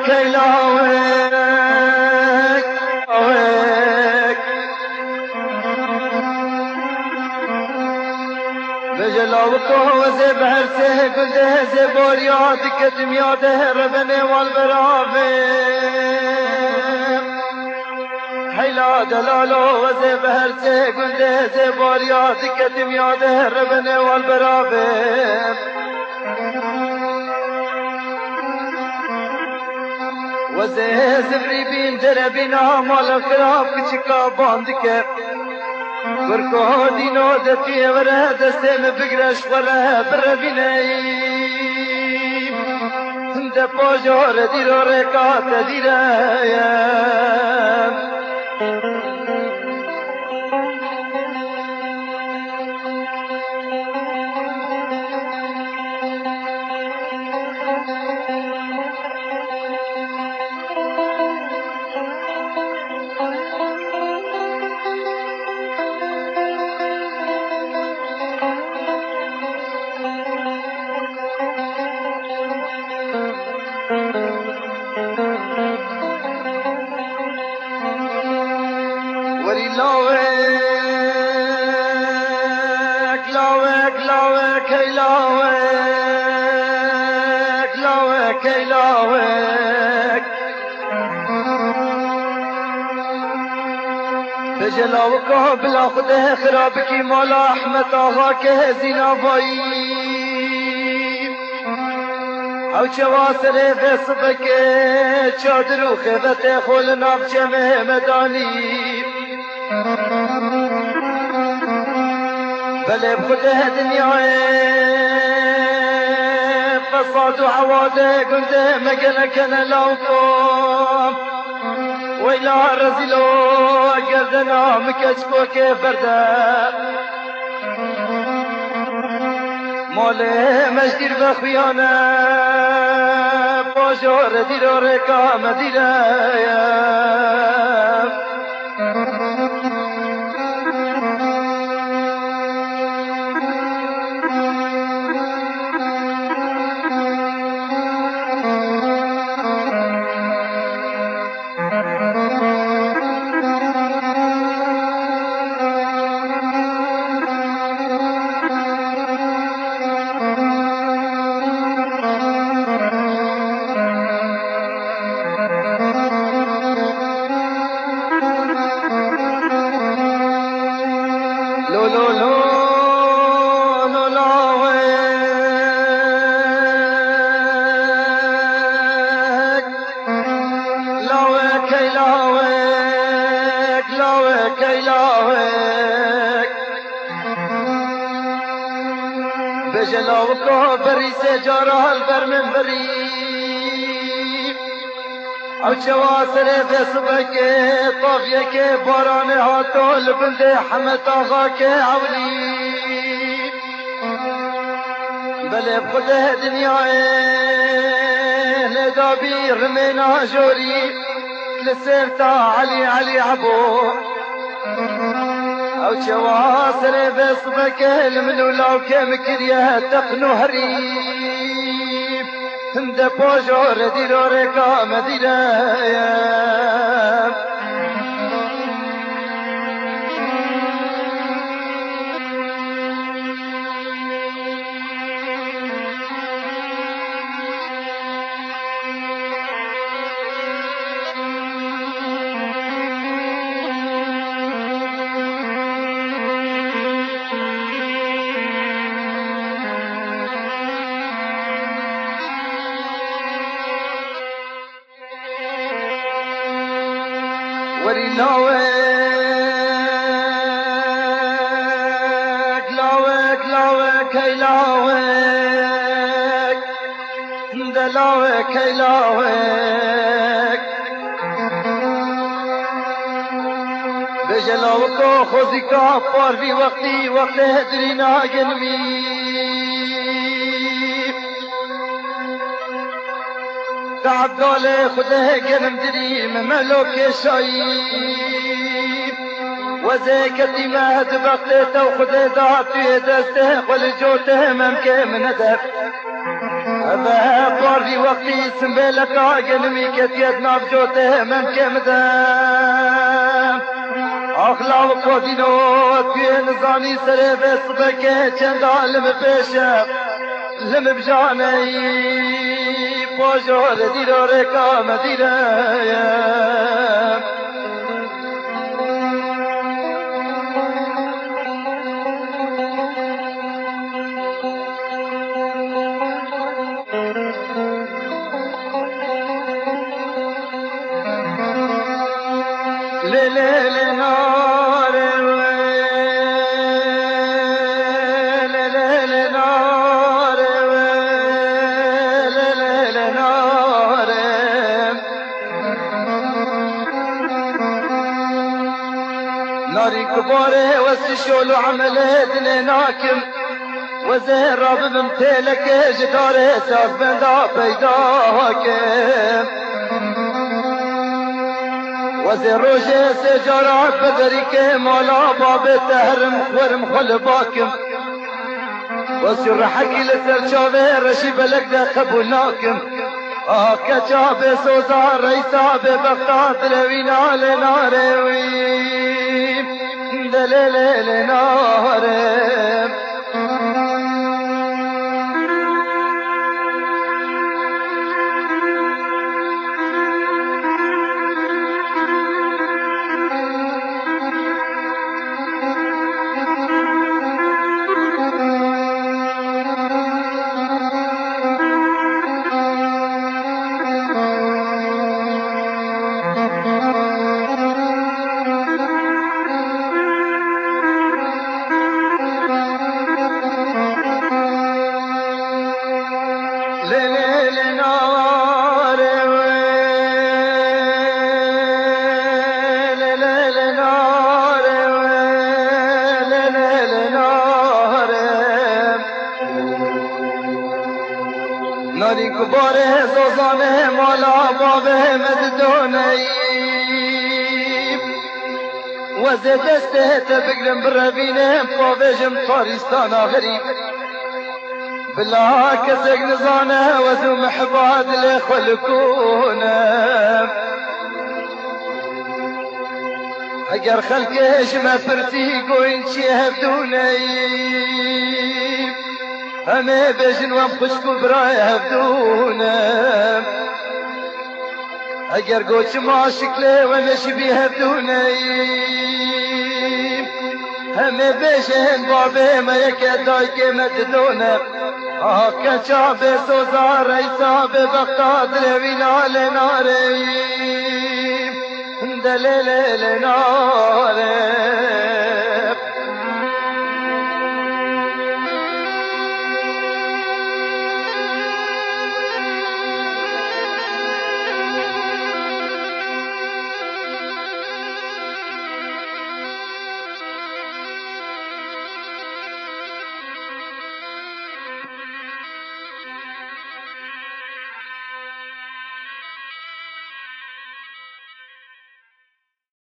كيلاوك بجلاوك وزي بهرسه قلده زي بورياتك تمياده ربني والبرافي حيلا دلالو وزي بهرسه قلده زي بورياتك تمياده ربني والبرافي وزي زبري بين دربنا مال خراب كشكا باندك بركو دينو دتي وره دستم بگرش وره بربینی د پوجور دیرو رکات دیرایم جلاوك بلا خده خرابك مولا احمد آغا که زینا بایی او چواسر فسبك چادر و خیبت خول نافچه مهمدانی بله بخده دنیای فصاد و عواده قلده مگنکن لوکم ويلا رزلو قردنا مكشكو كفردا مولي مجدير بخيانا بوجور ديرو ركا مدينة بجلاوكو بريسي جارها البرمن بريب او جواسر فسبك طافيك باران هاتو لبند حمد آغاك عولي بله بخده دنياي لدابي رمينا جوري لسيرتا علي عبو او جواسر بصبك المنولاو كم كريه تقنو هريب هند بوجور ديرو ركا مدينة وري لاوك هيلاوك دلاوك هيلاوك بجلاوك خذك عبار في وقتي وقت هدرنا قلبي تعبدالي خده قلم دريم ملوك شايب وزيكتي ما هدبقته وخده دعبتي دسته قل جوته ممكن من هدف أبا باري وقتي سنبلك عقلمي كتيت نافجوته من كمدام أخلا وقودينو تين زاني سري بسبكي چند عالم بيشا لم بجاني بوجور ديرو ريكا مدينة ناري كباره وسشول عمله دنيناكم وزهر راب بمثلك جداره ساز بندا بيداكم وزهر روجه سجارة بدريك مولا باب تهرم ورم خلباكم وسر حكي لسر شاوه رشي بلك ده خبوناكم كجاب سوزا ريسا ببغداد لوينا لناري دليل نارم ناري كباره زوزانه مولا بابه مددوني وزي دسته تبقرم بربينه بابجم طارستان غريب بلا كسك نزانه وزو محباد لخلقونه اگر خلقش ما فرتي قوين شي هفدوني همه بجن وام خشكو براي هفدونه اگر قوش ما شكله ومشي بي هفدوني همه بجن بابه ما يكداي كمت دونه كشاب سوزا ريسا ببغداد لوينا لناري دليل لناري